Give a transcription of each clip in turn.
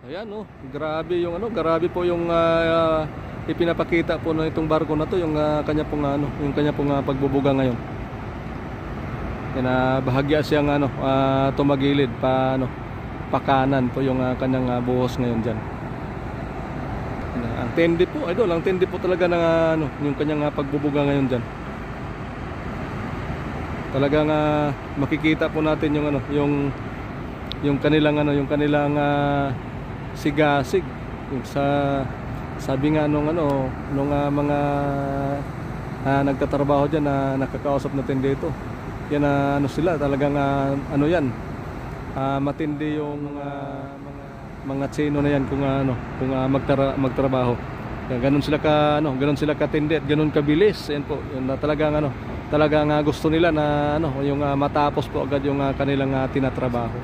Ayan oh, grabe yung grabe po yung ipinapakita po ng itong barko na to, yung kanya pong yung kanya pong pagbubuga ngayon. Yan bahagya siyang tumagilid pa pakanan po yung kanyang buhos ngayon diyan. Ang tindi po, idol, ang tindi po talaga ng yung kanyang pagbubuga ngayon diyan. Talagang makikita po natin yung kanilang sigasig yung sabi nga nung mga nagtatrabaho diyan na nakakausap natin dito. Yan sila talagang yan, matindi yung mga tsino na yan kung magtrabaho. Ganun sila ganun sila katindi at ganun kabilis. Yan po, yun na talagang gusto nila na yung matapos po agad yung kanilang tinatrabaho.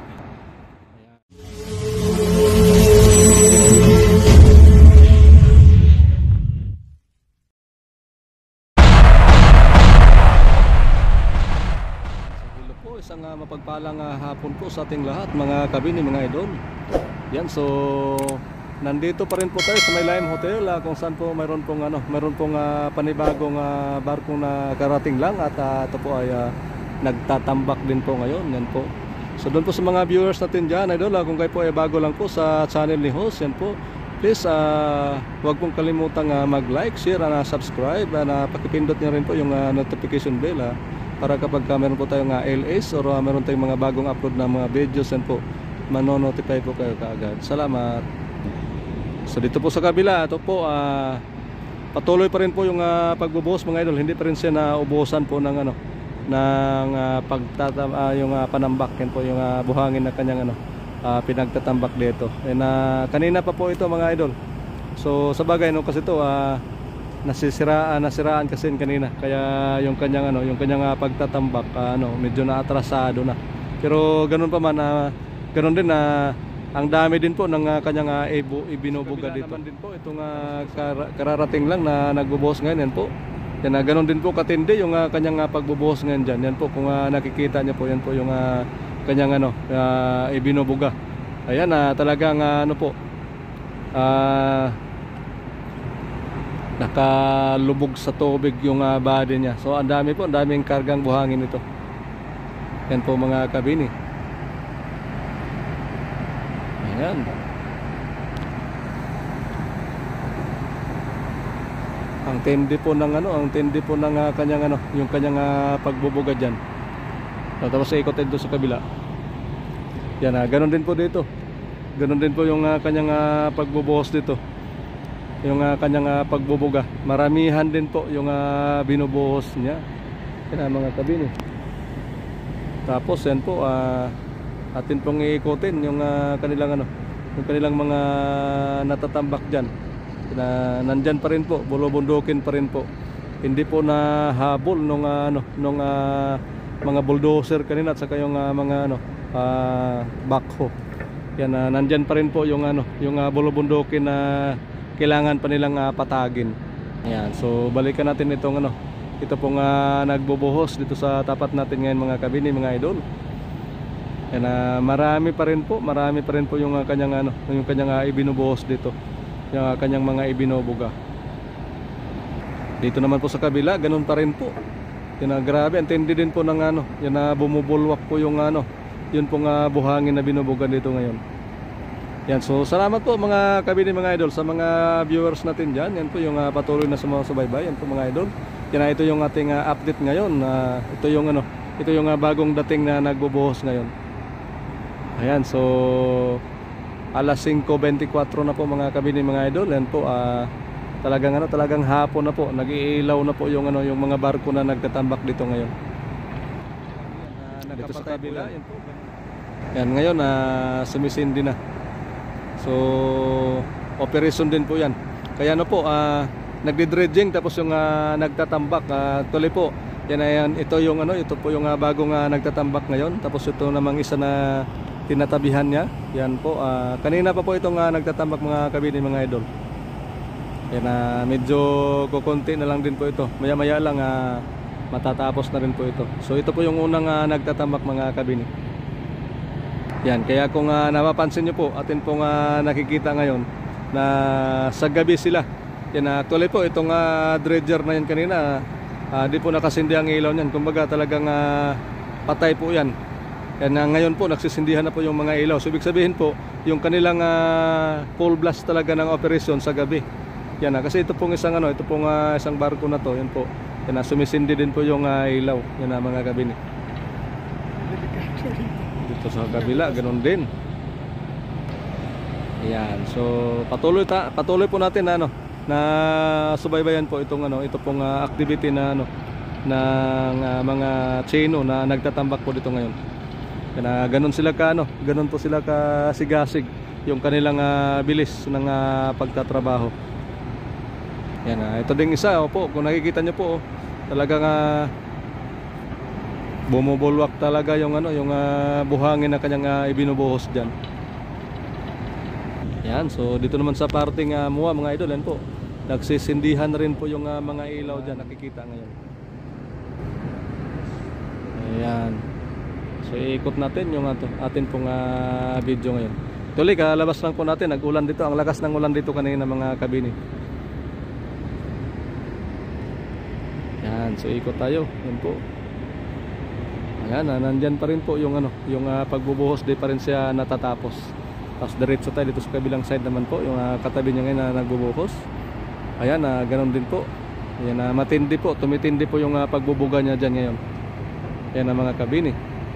Isang mapagpalang hapon po sa ating lahat mga kabini, mga idol. Yan, so nandito pa rin po tayo sa May Lime Hotel kung saan po mayroon pong panibagong barko na karating lang at ito po ay nagtatambak din po ngayon. Yan po. So doon po sa mga viewers natin dyan, idol, kung kayo po ay bago lang po sa channel ni host, yan po, please huwag pong kalimutang mag-like, share, subscribe, pakipindot nyo rin po yung notification bell para kapag meron po tayong LS or meron tayong mga bagong upload na mga videos, yan po, manonotify po kayo kaagad. Salamat. So dito po sa kabila, ito po patuloy pa rin po yung pagbubuhos, mga idol. Hindi pa rin siya naubuhosan po ng yung panambak. Yan po yung buhangin na kanyang pinagtatambak dito. And kanina pa po ito, mga idol. So sa bagay kasi ito nasiraan kasi kanina, kaya yung kanyang pagtatambak medyo naatrasado na. Pero ganun pa man, ganun din ang dami din po ng kanyang ibinubuga dito. Naman din po itong kararating lang na nagbubuhos ngayon, yan po. Yan, ganun din po katindi yung kanyang pagbubuhos ngayon dyan. Yan po, kung nakikita niyo po, yan po yung kanyang ibinubuga. Ayan, talagang nakalubog sa tubig yung body niya. So ang daming kargang buhangin ito. Yan po mga kabini. Ayan. Ang tindi po ng kanyang yung kanyang pagbubuga diyan. So, tapos ikot din sa kabila. Yan, ganoon din po dito. Ganoon din po yung kanyang pagbubuhos dito. Yung kanyang pagbubuga, maramihan din po yung binubuhos niya. Yan mga kabini. Tapos yan po, atin pong iikutin yung kanilang mga natatambak dyan. Nandyan pa rin po, bulubundukin pa rin po. Hindi po nahabol nung mga bulldozer kanina at saka yung mga backhoe. Yan, nandyan pa rin po yung bulubundukin na kailangan pa nilang patagin. Ayan, so balikan natin itong ito pong nagbubuhos dito sa tapat natin ngayon, mga kabini, mga idol. Ayan, marami pa rin po yung kanyang ibinubuhos dito, yung kanyang mga ibinubuga. Dito naman po sa kabila, ganun pa rin po. Yan, grabe, antindi din po ng yan, bumubulwak po yung yun pong buhangin na binubuga dito ngayon. Yan, so salamat po mga kabini, mga idol, sa mga viewers natin dyan. Yan po yung patuloy na sumusubaybay. Yan po mga idol. Yan, ito yung ating update ngayon. Ito yung bagong dating na nagbubuhos ngayon. Ayan, so alas 5:24 na po mga kabini, mga idol. Yan po, talagang hapon na po. Nag-iilaw na po yung mga barko na nagtatambak dito ngayon. Dito sa kabila, yan po. Yan, ngayon sumisindi na. So operation din po yan. Kaya nagdi-dredging, tapos yung nagtatambak tuloy po. Yan, ito po yung bagong nagtatambak ngayon. Tapos ito namang isa na tinatabihan niya. Yan po, kanina pa po itong nagtatambak, mga kabini, mga idol. Yan, medyo kukunti na lang din po ito. Maya-maya lang matatapos na rin po ito. So ito po yung unang nagtatambak, mga kabini. Yan, kaya kung napapansin nyo po, atin pong nakikita ngayon na sa gabi sila. Yan, actually po, itong dredger na yan kanina, di po nakasindi ang ilaw niyan. Kumbaga talagang patay po yan. Yan, ngayon po, nagsisindihan na po yung mga ilaw. So, ibig sabihin po, yung kanilang full blast talaga ng operasyon sa gabi. Yan, kasi ito pong isang, isang barko na to, yan po. Yan, sumisindi din po yung ilaw. Yan, mga gabi ni. Dito sa kabila, ganun din. Ayan, so patuloy po natin na subaybayan po itong ito pong activity na ng mga Chino na nagtatambak po dito ngayon. Kaya ganun sila ganun po sila kasigasig yung kanilang bilis ng pagtatrabaho. Yan, ito ding isa po, kung nakikita nyo po, talagang bumubulwak talaga yung yung buhangin na kanyang ibinubuhos diyan. Yan, so dito naman sa parting Muwa, mga idol, yan po. Nagsisindihan rin po yung mga ilaw diyan, nakikita ngayon. Ayan. So iikot natin yung atin pong video ngayon. Tuloy, kalabas lang po natin, nag-ulan dito. Ang lakas ng ulan dito kanina, mga kabini. Yan, so ikot tayo. Yan po. Ayan, nandyan pa rin po yung yung pagbubuhos, di pa rin siya natatapos. Tapos diretso tayo dito sa kabilang side naman po, yung katabi niya ngayon na nagbubuhos. Ayan, ganoon din po. Ayan, matindi po, tumitindi po yung pagbubuga niya dyan ngayon. Ayan ang mga kabini.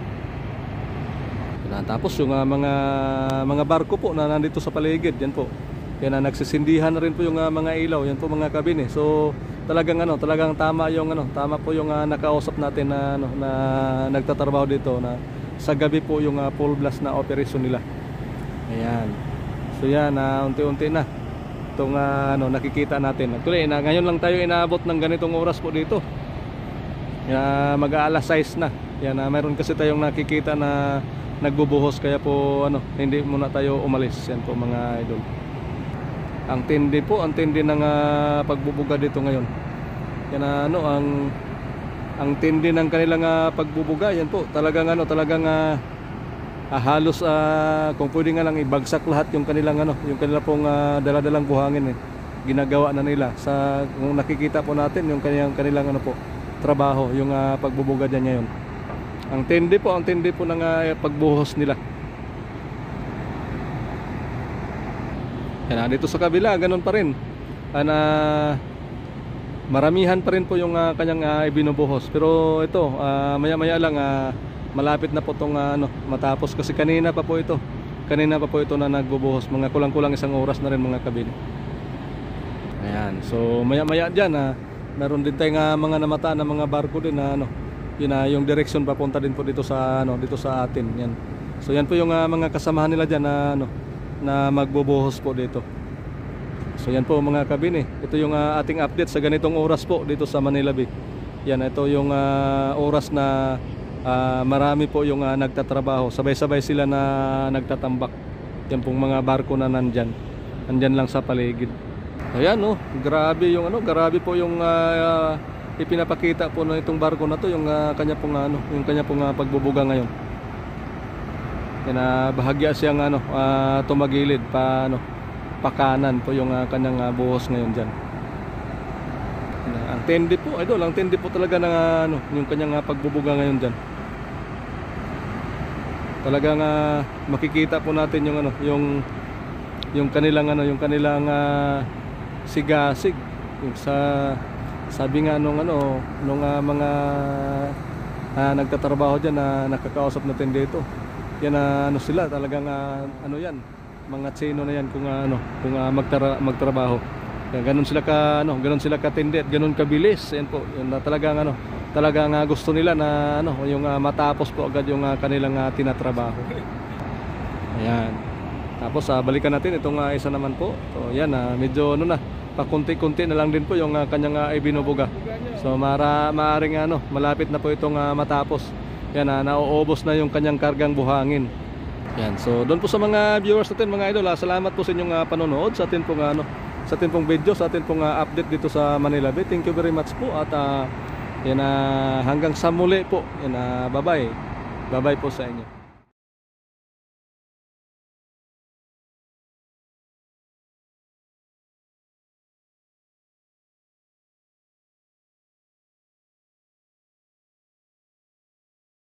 Tapos yung mga barko po na nandito sa paligid, yan po. Yan, nagsisindihan na rin po yung mga ilaw, yan po, mga kabini. So talagang talagang tama yung tama po yung nakausap natin na na nagtatrabaho dito na sa gabi po yung full blast na operation nila. Ayan. So yan, unti-unti na itong nakikita natin. Actually, ngayon lang tayo inaabot ng ganitong oras po dito. Mag-aalas 6 na. Yan, mayroon kasi tayong nakikita na nagbubuhos, kaya po hindi muna tayo umalis. Yan po, mga idol. Ang tindi ng pagbubuga dito ngayon. Yan, ang tindi ng kanilang pagbubuga, yan po. Talagang halos kung pwede nga lang ibagsak lahat yung kanilang yung kanilang pong daladalang buhangin ginagawa na nila. Sa kung nakikita po natin yung kanilang po trabaho, yung pagbubuga diyan ngayon. Ang tindi po ng pagbuhos nila. Yan, dito sa kabila, ganun pa rin. Maramihan pa rin po yung kanyang ibinubuhos. Pero ito, maya-maya lang malapit na po itong matapos. Kasi kanina pa po ito na nagbubuhos. Mga kulang-kulang isang oras na rin, mga kabili. Ayan, so maya-maya dyan meron din tayong mga namata na mga barko din na yung direction papunta din po dito sa atin. Yan. So yan po yung mga kasamahan nila diyan na magbubuhos po dito. So yan po, mga kabini. Ito yung ating update sa ganitong oras po dito sa Manila Bay. Yan, ito yung oras na marami po yung nagtatrabaho. Sabay-sabay sila na nagtatambak. Yan pong mga barko na nandyan lang sa paligid. Ayan, grabe po yung ipinapakita po ng itong barko na to, yung kanya pong pagbubuga ngayon. Yan, bahagya siyang tumagilid pakanan po yung kanyang buhos ngayon diyan. Ang tindi po, idol, ang tindi po talaga ng yung kanyang pagbubuga ngayon diyan. Talagang makikita po natin yung kanilang sigasig. Yung sabi nga nung mga nagtatrabaho diyan na nakakausap natin dito. Yan, sila talagang yan, mga Chino na yan kung magtrabaho. Ganun sila katindi at ganun kabilis. Yan po, yun, talagang gusto nila na yung matapos po agad yung kanilang tinatrabaho. Ayan. Tapos balikan natin itong isa naman po. So yan, medyo pakunti-kunti na lang din po yung kanyang ibinubuga. So maaring malapit na po itong matapos. Yan, nauubos na yung kanyang kargang buhangin. Yan, so doon po sa mga viewers natin, mga idol, salamat po sa inyong panonood sa atin pong video, sa atin pong update dito sa Manila Bay. Thank you very much po at yan, hanggang sa muli po. Yan, bye-bye po sa inyo.